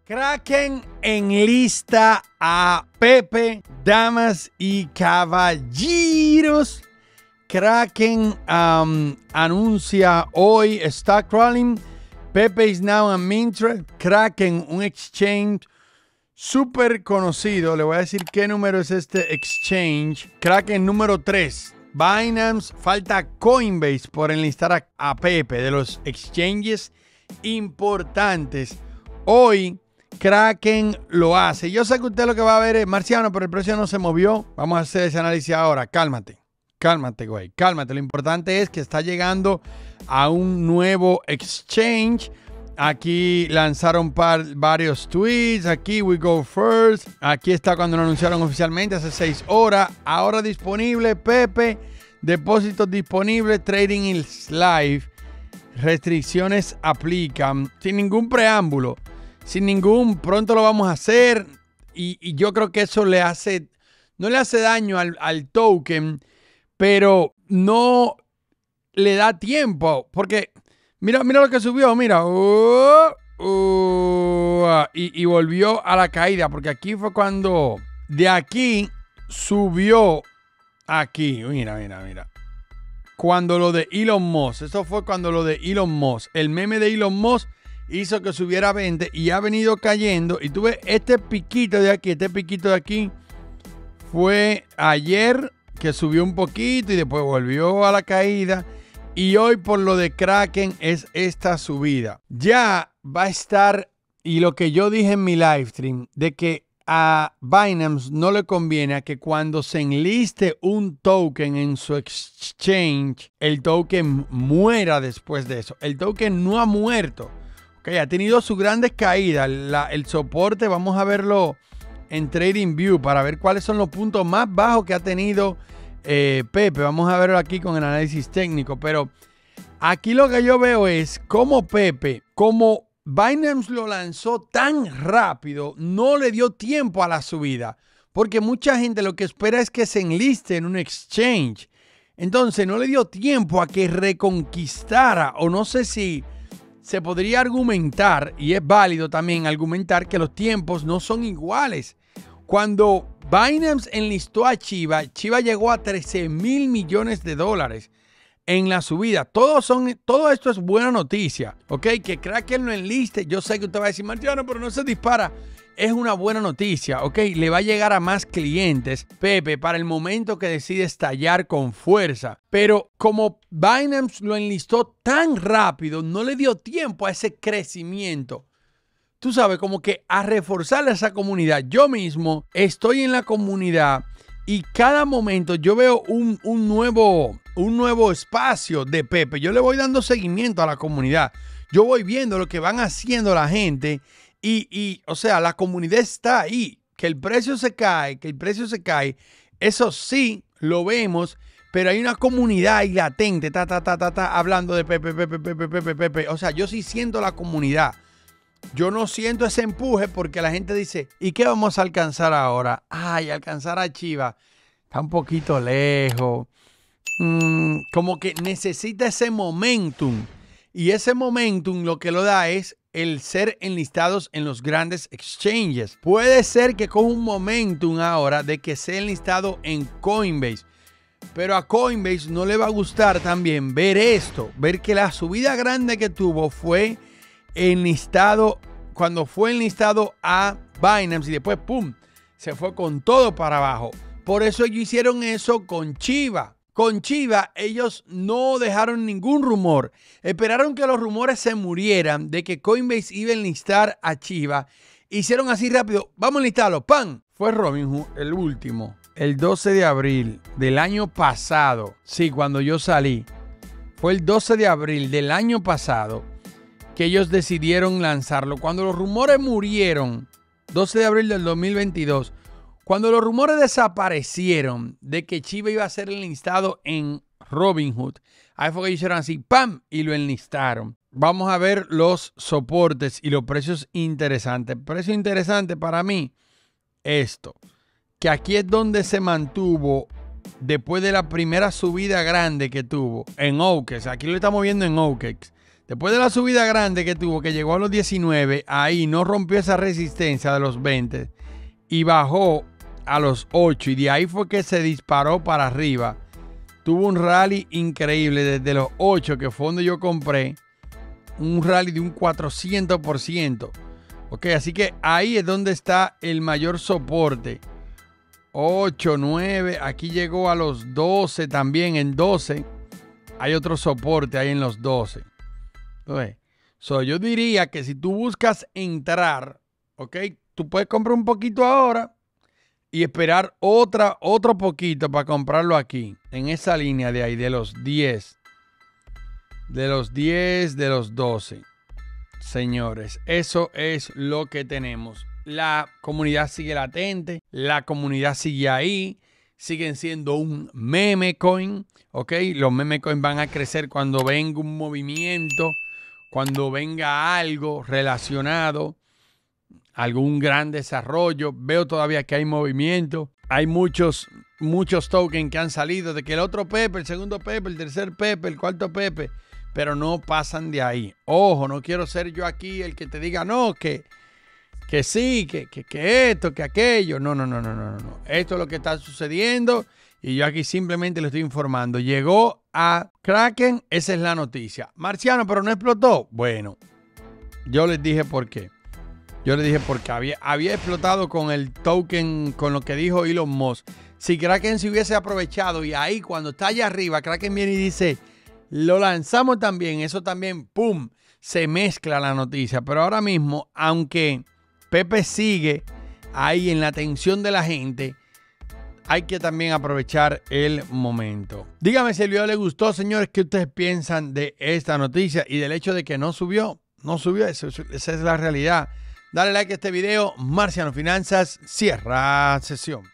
Kraken enlista a Pepe, damas y caballeros. Kraken anuncia hoy stock rolling. Pepe is now on Mintra. Kraken, un exchange súper conocido. Le voy a decir qué número es este exchange. Kraken número 3. Binance, falta Coinbase por enlistar a Pepe, de los exchanges importantes. Hoy Kraken lo hace. Yo sé que usted lo que va a ver es Marciano, pero el precio no se movió. Vamos a hacer ese análisis ahora. Cálmate, güey, cálmate. Lo importante es que está llegando a un nuevo exchange. Aquí lanzaron varios tweets. Aquí we go first. Aquí está cuando lo anunciaron oficialmente hace 6 horas. Ahora disponible Pepe. Depósitos disponibles. Trading is live. Restricciones aplican. Sin ningún preámbulo. Sin ningún pronto lo vamos a hacer. Y yo creo que eso no le hace daño al token. Pero no le da tiempo. Porque mira lo que subió, mira. Y volvió a la caída. Porque aquí fue cuando de aquí subió aquí. Mira. Cuando lo de Elon Musk. Eso fue cuando lo de Elon Musk. El meme de Elon Musk hizo que subiera 20 y ha venido cayendo. Y tú ves este piquito de aquí. Fue ayer que subió un poquito y después volvió a la caída. Y hoy por lo de Kraken es esta subida. Ya va a estar, y lo que yo dije en mi live stream, de que a Binance no le conviene a que cuando se enliste un token en su exchange, el token muera después de eso. El token no ha muerto. Okay, ha tenido sus grandes caídas. El soporte, vamos a verlo en TradingView para ver cuáles son los puntos más bajos que ha tenido Pepe. Vamos a verlo aquí con el análisis técnico. Pero aquí lo que yo veo es cómo Pepe, como Binance lo lanzó tan rápido, no le dio tiempo a la subida. Porque mucha gente lo que espera es que se enliste en un exchange. Entonces no le dio tiempo a que reconquistara, o no sé si se podría argumentar, y es válido también argumentar, que los tiempos no son iguales. Cuando Binance enlistó a Chiva llegó a 13,000 millones de dólares en la subida. Todo esto es buena noticia, ¿ok? Que Kraken lo enliste. Yo sé que usted va a decir, Marciano, pero no se dispara. Es una buena noticia, ¿ok? Le va a llegar a más clientes, Pepe, para el momento que decide estallar con fuerza. Pero como Binance lo enlistó tan rápido, no le dio tiempo a ese crecimiento. Tú sabes, como que a reforzar esa comunidad. Yo mismo estoy en la comunidad y cada momento yo veo un nuevo espacio de Pepe. Yo le voy dando seguimiento a la comunidad. Yo voy viendo lo que van haciendo la gente. O sea, la comunidad está ahí. Que el precio se cae, eso sí lo vemos, pero hay una comunidad ahí latente, hablando de Pepe. O sea, yo sí siento la comunidad. Yo no siento ese empuje porque la gente dice, ¿y qué vamos a alcanzar ahora? Ay, alcanzar a Chiva está un poquito lejos. Como que necesita ese momentum. Y ese momentum lo que lo da es el ser enlistados en los grandes exchanges. Puede ser que coja un momentum ahora de que sea enlistado en Coinbase. Pero a Coinbase no le va a gustar también ver esto. Ver que la subida grande que tuvo fue enlistado, cuando fue enlistado a Binance y después ¡pum! Se fue con todo para abajo. Por eso ellos hicieron eso con Chiva. Con Chiva ellos no dejaron ningún rumor. Esperaron que los rumores se murieran de que Coinbase iba a enlistar a Chiva. Hicieron así rápido. Vamos a enlistarlo. ¡Pam! Fue Robinhood el último. El 12 de abril del año pasado. Sí, cuando yo salí. Fue el 12 de abril del año pasado que ellos decidieron lanzarlo. Cuando los rumores murieron, 12 de abril del 2022, cuando los rumores desaparecieron de que Chiva iba a ser enlistado en Robinhood, ahí fue que hicieron así, ¡pam! Y lo enlistaron. Vamos a ver los soportes y los precios interesantes. Precio interesante para mí, esto. Que aquí es donde se mantuvo después de la primera subida grande que tuvo en OKEX. Aquí lo estamos viendo en OKEX. Después de la subida grande que tuvo, que llegó a los 19, ahí no rompió esa resistencia de los 20 y bajó a los 8 y de ahí fue que se disparó para arriba. Tuvo un rally increíble desde los 8, que fue donde yo compré, un rally de un 400%. Ok, así que ahí es donde está el mayor soporte. 8, 9, aquí llegó a los 12 también, en 12 hay otro soporte ahí en los 12. Okay. Yo diría que si tú buscas entrar, ok, tú puedes comprar un poquito ahora y esperar otro poquito para comprarlo aquí, en esa línea de ahí, de los 10, de los 12. Señores, eso es lo que tenemos. La comunidad sigue latente, la comunidad sigue ahí, siguen siendo un meme coin, ¿ok? Los meme coin van a crecer cuando venga un movimiento, cuando venga algo relacionado, algún gran desarrollo. Veo todavía que hay movimiento. Hay muchos tokens que han salido de que el otro Pepe, el segundo Pepe, el tercer Pepe, el cuarto Pepe, pero no pasan de ahí. Ojo, no quiero ser yo aquí el que te diga no, que sí, que esto, que aquello. No. Esto es lo que está sucediendo y yo aquí simplemente le estoy informando. Llegó a Kraken, esa es la noticia. Marciano, pero no explotó. Bueno, yo les dije por qué. Yo les dije porque había explotado con el token, con lo que dijo Elon Musk. Si Kraken se hubiese aprovechado y ahí cuando está allá arriba, Kraken viene y dice, lo lanzamos también, eso también, ¡pum!, se mezcla la noticia. Pero ahora mismo, aunque Pepe sigue ahí en la atención de la gente, hay que también aprovechar el momento. Dígame si el video les gustó, señores, ¿qué ustedes piensan de esta noticia y del hecho de que no subió? No subió, esa es la realidad. Dale like a este video. Marciano Finanzas cierra sesión.